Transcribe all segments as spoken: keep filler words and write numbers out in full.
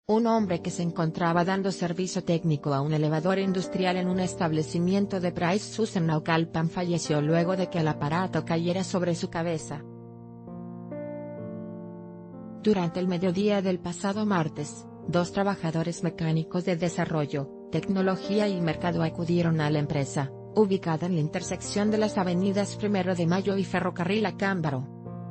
Un hombre que se encontraba dando servicio técnico a un elevador industrial en un establecimiento de Price Shoes en Naucalpan falleció luego de que el aparato cayera sobre su cabeza. Durante el mediodía del pasado martes, dos trabajadores mecánicos de desarrollo, tecnología y mercado acudieron a la empresa, ubicada en la intersección de las avenidas Primero de Mayo y Ferrocarril Acámbaro.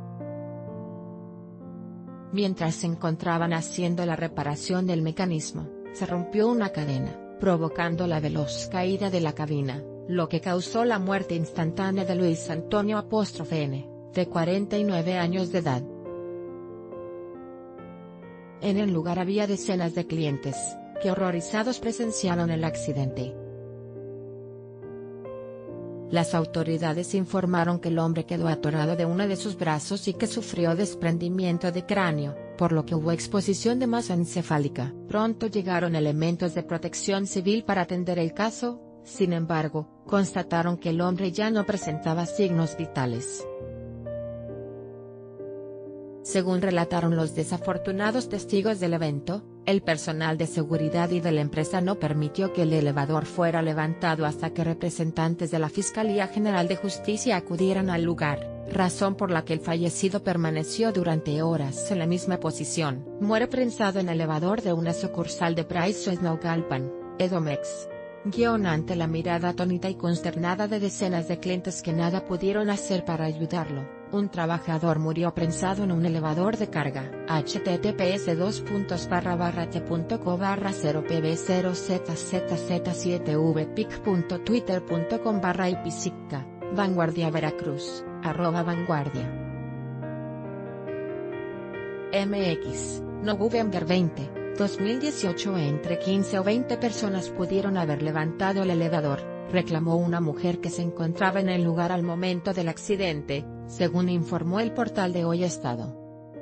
Mientras se encontraban haciendo la reparación del mecanismo, se rompió una cadena, provocando la veloz caída de la cabina, lo que causó la muerte instantánea de Luis Antonio N., de cuarenta y nueve años de edad. En el lugar había decenas de clientes, que horrorizados presenciaron el accidente. Las autoridades informaron que el hombre quedó atorado de uno de sus brazos y que sufrió desprendimiento de cráneo, por lo que hubo exposición de masa encefálica. Pronto llegaron elementos de protección civil para atender el caso, sin embargo, constataron que el hombre ya no presentaba signos vitales. Según relataron los desafortunados testigos del evento, el personal de seguridad y de la empresa no permitió que el elevador fuera levantado hasta que representantes de la Fiscalía General de Justicia acudieran al lugar, razón por la que el fallecido permaneció durante horas en la misma posición. Muere prensado en el elevador de una sucursal de Price Shoes Naucalpan, Edomex. Guión ante la mirada atónita y consternada de decenas de clientes que nada pudieron hacer para ayudarlo. Un trabajador murió prensado en un elevador de carga. https dos puntos barra barra t.co barra cero pb cero zzz siete vpic punto twitter punto com barra ipsica, Vanguardia Veracruz, arroba vanguardia. mx, November veinte, dos mil dieciocho. Entre quince o veinte personas pudieron haber levantado el elevador, reclamó una mujer que se encontraba en el lugar al momento del accidente, según informó el portal de Hoy Estado.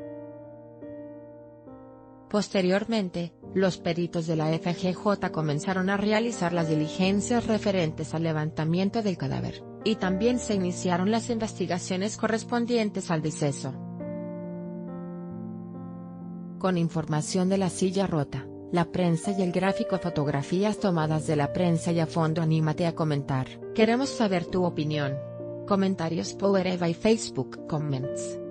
Posteriormente, los peritos de la F G J comenzaron a realizar las diligencias referentes al levantamiento del cadáver, y también se iniciaron las investigaciones correspondientes al deceso. Con información de la silla rota, la prensa y el gráfico, fotografías tomadas de la prensa y a fondo. Anímate a comentar. Queremos saber tu opinión. Comentarios Power Eva y Facebook Comments.